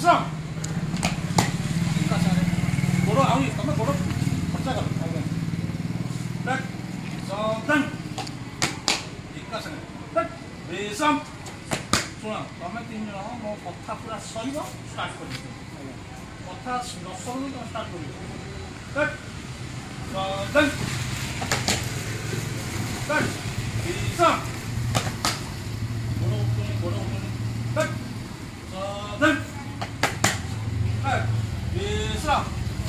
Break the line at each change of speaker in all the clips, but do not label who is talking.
Strong. गोड़ आउनी तमे गोड़ खर्चा कर बैक सावधान एका संगे बैक बेसम सुना तमे तीन जण मो कथा पूरा सरीबो स्टार्ट कर कथा 10 मिनिट स्टार्ट कर बैक सावधान बैक बेसम गोड़ बैक सावधान बैक बेसम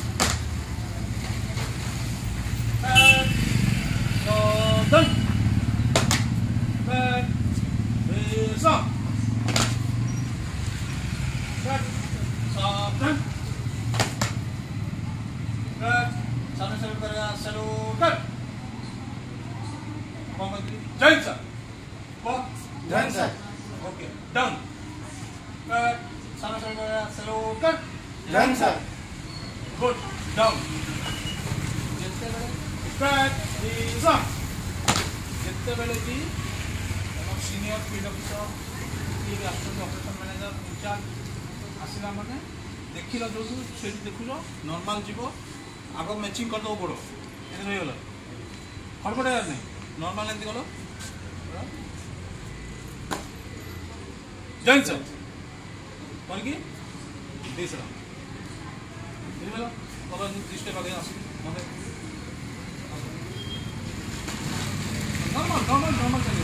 Done. Back. Raise up. Back. Done. Back. सामने से करेगा slow cut. Join sir. Walk.
Join sir.
Okay. Down. Back. सामने से करेगा slow cut.
Join sir.
Good. Down. Back. Raise up. जितने बेले की सीनियर फील्ड ऑफिसर ये ऑपरेशन मैनेजर इंचार्ज आसला माने देखिल जो से देखुल नॉर्मल जीव आग मैचिंग कर दो गोड़ ये रही गल हड़बड़े नहीं नॉर्मल एमती गल जॉइन सर करके दे सर बुझल कल स्टेप आगे आस नॉर्मल चलिए